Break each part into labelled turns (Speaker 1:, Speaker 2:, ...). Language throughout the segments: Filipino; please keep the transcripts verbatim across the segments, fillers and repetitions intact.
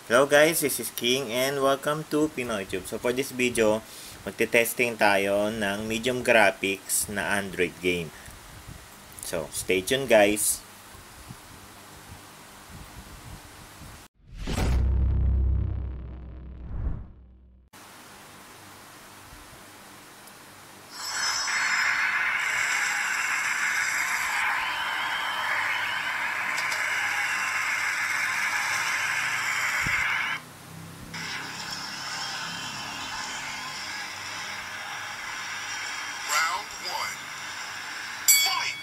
Speaker 1: Hello guys, this is King and welcome to Pinoy Tube. So for this video, magte-testing tayo ng medium graphics na Android game. So stay tuned guys.
Speaker 2: Round one. Fight!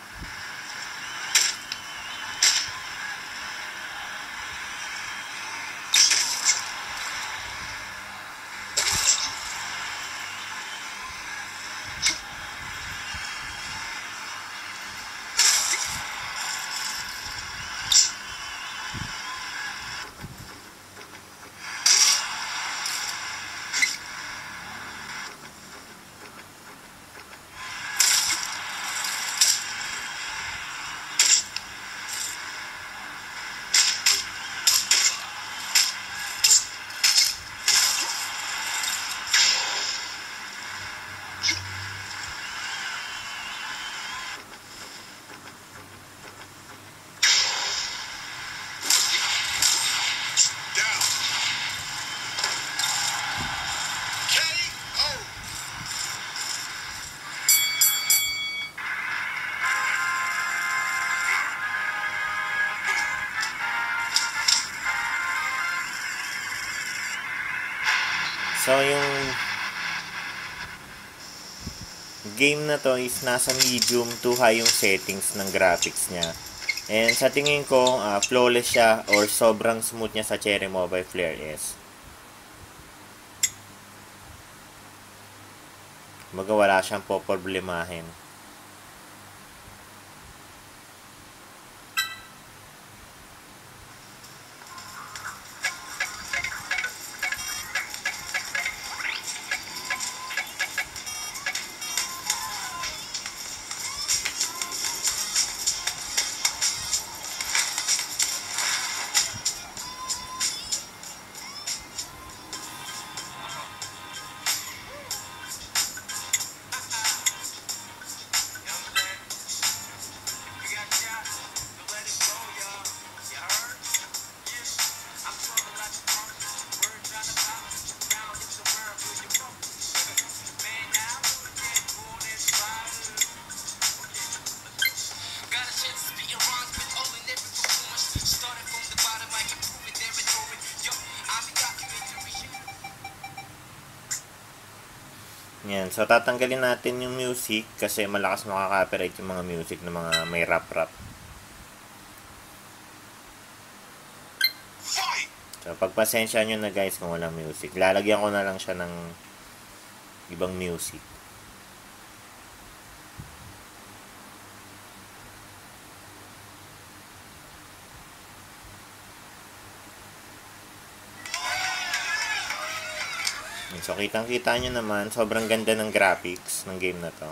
Speaker 2: Down. K O.
Speaker 1: So yung game na to is nasa medium to high yung settings ng graphics niya. And sa tingin ko, uh, flawless siya or sobrang smooth niya sa Cherry Mobile Flare S. Baga wala siyang poproblemahin. Yan. So, tatanggalin natin yung music kasi malakas makaka-copyright yung mga music ng mga may rap-rap. So, pagpasensya nyo na guys kung walang music. Lalagyan ko na lang siya ng ibang music. So, kitang-kita nyo naman, sobrang ganda ng graphics ng game na to.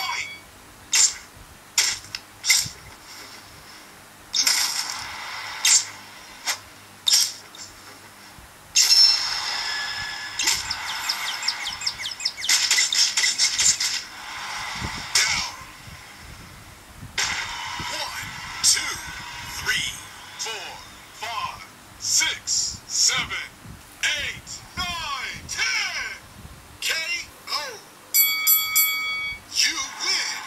Speaker 2: Six, seven, eight, nine, ten. K O. You win.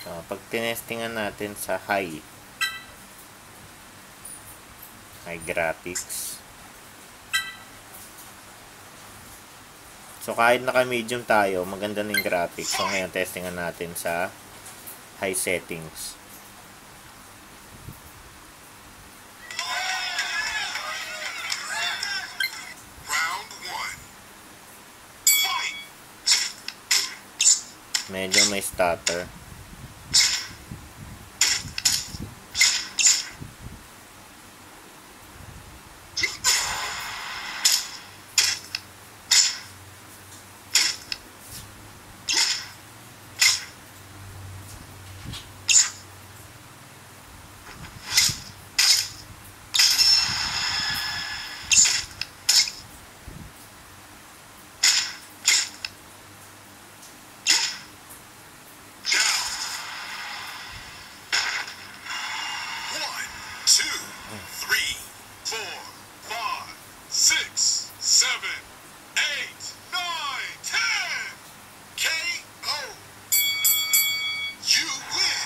Speaker 1: So, pag tinestingan natin sa high, high graphics. So, kahit naka-medium tayo, maganda na yung graphics. So, ngayon, testingan natin sa high settings.
Speaker 2: Round one. Fight!
Speaker 1: Medyo may stutter.
Speaker 2: Two, three, four, five, six, seven, eight, nine, ten. K O. You win.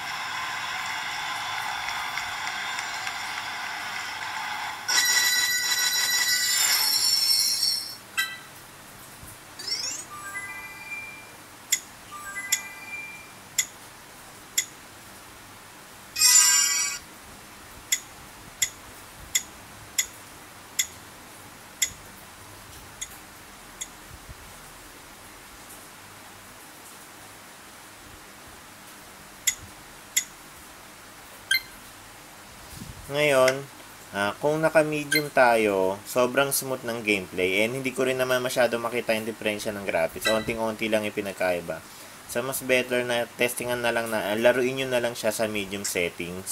Speaker 1: Ngayon, ah, kung naka-medium tayo, sobrang smooth ng gameplay and hindi ko rin naman masyado makita yung diferensya ng graphics. Onting-onti lang yung pinagkaiba. So, mas better na testingan na lang na, ah, laruin nyo na lang siya sa medium settings.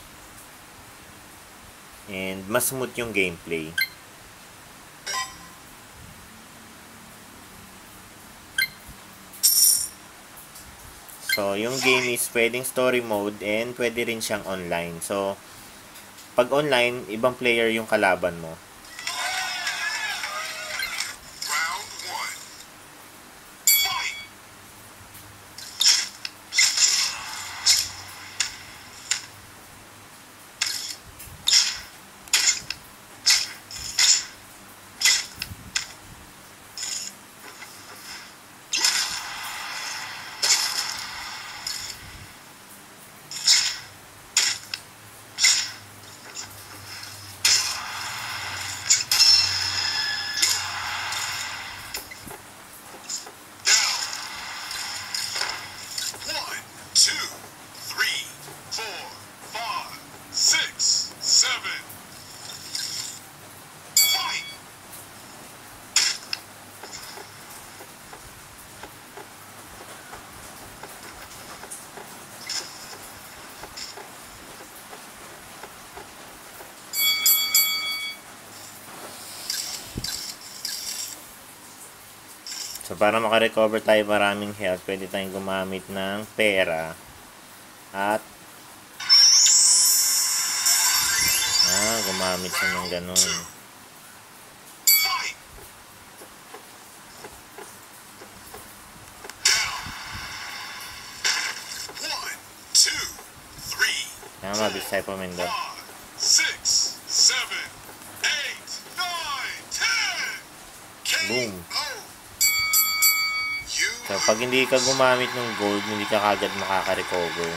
Speaker 1: And mas smooth yung gameplay. So, yung game is pwedeng story mode and pwede rin siyang online. So, pag online, ibang player yung kalaban mo.
Speaker 2: Round one. Fight! Two, three, four, five, six, seven. Fight!
Speaker 1: So, para makarecover tayo maraming health, pwede tayong gumamit ng pera. At, ah, gumamit siya ng ganun.
Speaker 2: Fight! Down. One, two, three,
Speaker 1: Tama, mabilis tayo pumindot.
Speaker 2: five, six, seven, eight, nine, ten.
Speaker 1: Boom.
Speaker 2: K O. You
Speaker 1: So, pag hindi ka gumamit ng gold, hindi ka kagad makaka-recover.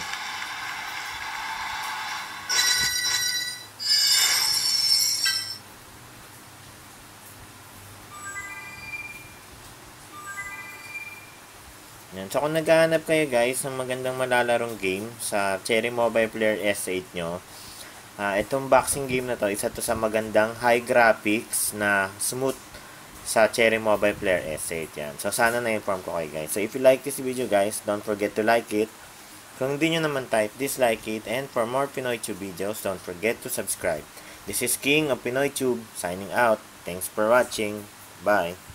Speaker 1: Yan. So, kung naghahanap kayo guys ng magandang malalarong game sa Cherry Mobile Player S eight nyo, uh, itong boxing game na to, isa to sa magandang high graphics na smooth sa Cherry Mobile Player S eight yan. So, sana na-inform ko kayo guys. So, if you like this video guys, don't forget to like it. Kung hindi nyo naman type, dislike it. And for more Pinoy Tube videos, don't forget to subscribe. This is King of Pinoy Tube, signing out. Thanks for watching. Bye.